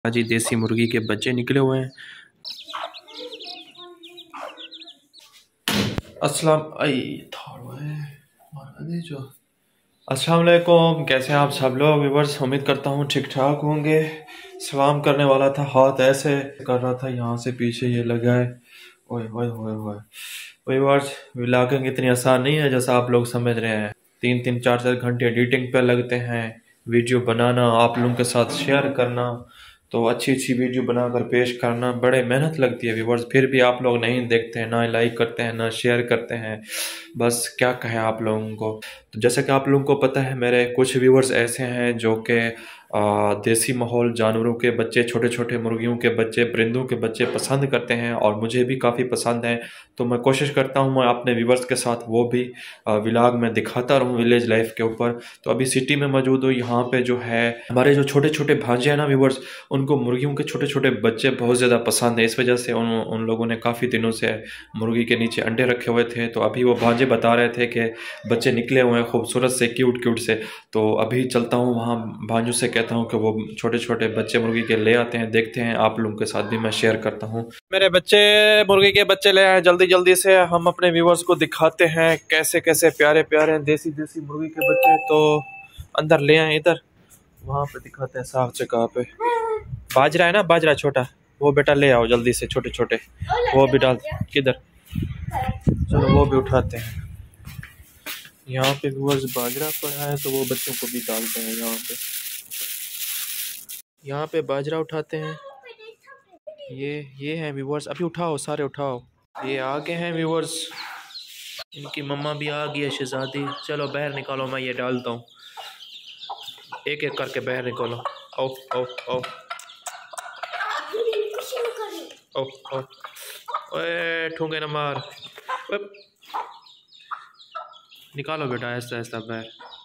जी देसी मुर्गी के बच्चे निकले हुए हैं। अस्सलाम वालेकुम, कैसे हैं आप सब लोग व्यूवर्स। उम्मीद करता हूँ ठीक ठाक होंगे। सलाम करने वाला था, हाथ ऐसे कर रहा था, यहाँ से पीछे ये लगा है। ओए ओए ओए ओए व्यूवर्स, व्लॉगिंग इतनी आसान नहीं है जैसा आप लोग समझ रहे हैं। 3-3 4-4 घंटे एडिटिंग पे लगते हैं, वीडियो बनाना, आप लोगों के साथ शेयर करना, तो अच्छी अच्छी वीडियो बनाकर पेश करना बड़े मेहनत लगती है व्यूवर्स। फिर भी आप लोग नहीं देखते हैं, ना लाइक करते हैं, ना शेयर करते हैं। बस क्या कहें आप लोगों को। तो जैसे कि आप लोगों को पता है, मेरे कुछ व्यूवर्स ऐसे हैं जो कि देसी माहौल, जानवरों के बच्चे, छोटे छोटे मुर्गियों के बच्चे, परिंदों के बच्चे पसंद करते हैं और मुझे भी काफ़ी पसंद हैं। तो मैं कोशिश करता हूँ मैं अपने व्यूवर्स के साथ वो भी व्लॉग में दिखाता रहूँ विलेज लाइफ के ऊपर। तो अभी सिटी में मौजूद हूँ। यहाँ पे जो है हमारे जो छोटे छोटे भांजे हैं ना व्यूवर्स, उनको मुर्गियों के छोटे छोटे बच्चे बहुत ज़्यादा पसंद है। इस वजह से उन लोगों ने काफ़ी दिनों से मुर्गी के नीचे अंडे रखे हुए थे। तो अभी वो भांजे बता रहे थे कि बच्चे निकले हुए हैं खूबसूरत से, क्यूट क्यूट से। तो अभी चलता हूँ वहाँ, भांजों से कहता हूँ कि वो छोटे छोटे बच्चे मुर्गी के ले आते हैं, देखते हैं, आप लोगों के साथ भी मैं शेयर करता हूँ। मेरे बच्चे मुर्गी के बच्चे ले आए, जल्दी जल्दी से हम अपने व्यूवर्स को दिखाते हैं कैसे कैसे प्यारे प्यारे देसी देसी मुर्गी के बच्चे। तो अंदर ले आए, इधर वहाँ पे दिखाते हैं साफ जगह पे। बाजरा है ना, बाजरा छोटा, वो बेटा ले आओ जल्दी से, छोटे छोटे वो भी डाल। किधर, चलो वो भी उठाते हैं। यहाँ पे व्यूअर्स बाजरा पड़ा है तो वो बच्चों को भी डालते हैं। यहाँ पे बाजरा उठाते हैं। ये हैं व्यूअर्स, अभी उठाओ, सारे उठाओ। ये आगे हैं व्यूअर्स, इनकी मम्मा भी आ गई है, शहजादी। चलो बाहर निकालो, मैं ये डालता हूँ, एक एक करके बाहर निकालो। ओ ओ ओ ओ ओ ओए, ठूंगे न मार, निकालो बेटा ऐसा ऐसा बाहर।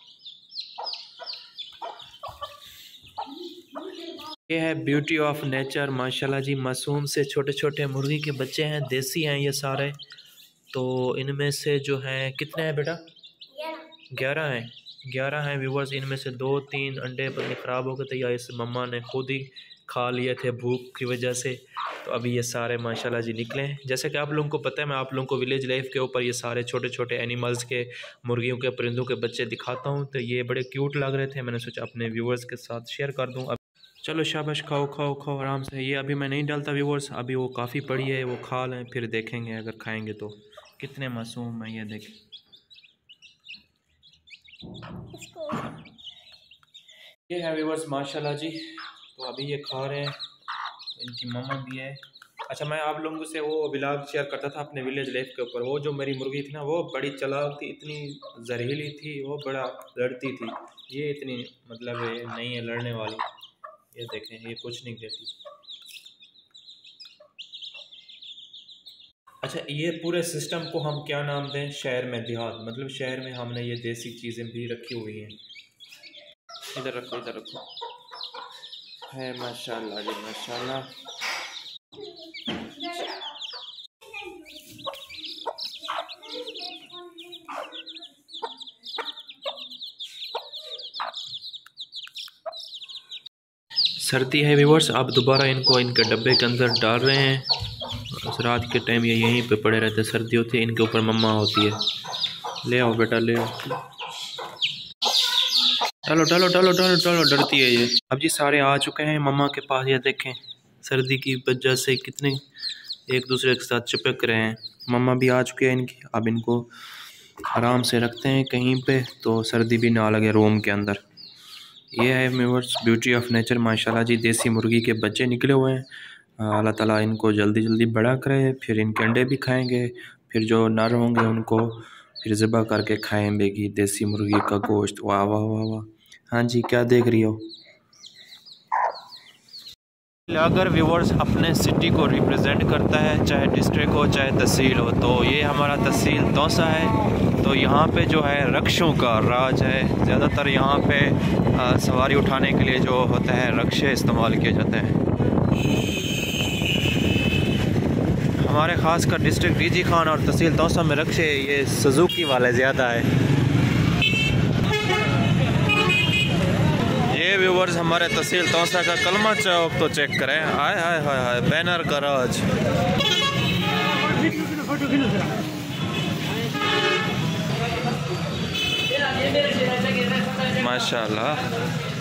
ये है ब्यूटी ऑफ नेचर, माशाल्लाह जी। मासूम से छोटे छोटे मुर्गी के बच्चे हैं, देसी हैं ये सारे। तो इनमें से जो हैं कितने हैं बेटा? 11 हैं। 11 हैं व्यूवर्स। इनमें से 2-3 अंडे पता नहीं ख़राब हो गए थे या इस मम्मा ने खुद ही खा लिए थे भूख की वजह से। तो अभी ये सारे माशाल्लाह जी निकले हैं। जैसे कि आप लोगों को पता है, मैं आप लोगों को विलेज लाइफ के ऊपर ये सारे छोटे छोटे एनिमल्स के, मुर्गियों के, परिंदों के बच्चे दिखाता हूँ। तो ये बड़े क्यूट लग रहे थे, मैंने सोचा अपने व्यूवर्स के साथ शेयर कर दूँ। अब चलो शाबाश, खाओ खाओ खाओ आराम से। ये अभी मैं नहीं डालता व्यूवर्स, अभी वो काफ़ी पड़ी है, वो खा लें, फिर देखेंगे अगर खाएँगे तो। कितने मासूम हैं ये, देखें। ये है व्यूवर्स माशाल्लाह जी। तो अभी ये खा रहे हैं, इनकी मम्मा भी है। अच्छा, मैं आप लोगों से वो व्लॉग शेयर करता था अपने विलेज लाइफ के ऊपर। वो जो मेरी मुर्गी थी ना, वो बड़ी चालाक थी, इतनी जहरीली थी, वो बड़ा लड़ती थी। ये इतनी मतलब नहीं है लड़ने वाली। ये देखें, ये कुछ नहीं देती। अच्छा, ये पूरे सिस्टम को हम क्या नाम दें? शहर में देहात, मतलब शहर में हमने ये देसी चीज़ें भी रखी हुई हैं। इधर रखो, इधर रखो, है माशाल्लाह जी माशाल्लाह। सर्दी है व्यूवर्स, आप दोबारा इनको इनके डब्बे के अंदर डाल रहे हैं। रात के टाइम ये यहीं पे पड़े रहते हैं, सर्दी होती है, इनके ऊपर मम्मा होती है। ले आओ बेटा, ले आओ, डालो डालो डालो डालो डालो, डरती है ये। अब जी सारे आ चुके हैं मम्मा के पास। ये देखें, सर्दी की वजह से कितने एक दूसरे के साथ चिपक रहे हैं। मम्मा भी आ चुके हैं इनकी। अब इनको आराम से रखते हैं कहीं पे, तो सर्दी भी ना लगे रूम के अंदर। ये है व्यूअर्स ब्यूटी ऑफ नेचर, माशाल्लाह जी। देसी मुर्गी के बच्चे निकले हुए हैं। अल्लाह ताला इनको जल्दी जल्दी बड़ा करे, फिर इनके अंडे भी खाएंगे, फिर जो नर होंगे उनको फिर ज़िबा करके खाएंगे देसी मुर्गी का गोश्त। वाह वाह वाह वाह। हाँ जी, क्या देख रही हो? अगर व्यूवर्स अपने सिटी को रिप्रेजेंट करता है, चाहे डिस्ट्रिक्ट हो चाहे तहसील हो, तो ये हमारा तहसील तौसा है। तो यहाँ पे जो है रक्षों का राज है। ज़्यादातर यहाँ पे सवारी उठाने के लिए जो होता है रक्षे इस्तेमाल किए जाते हैं। हमारे ख़ास कर डिस्ट्रिक्ट डीजी खान और तहसील तौसा में रक्षे ये सुजुकी वाले ज़्यादा है। ये व्यूवर्स हमारे तहसील तौसा का कलमा चौक तो चेक करें। आय हाय हाय हाय, बैनर गराज। माशाल्लाह।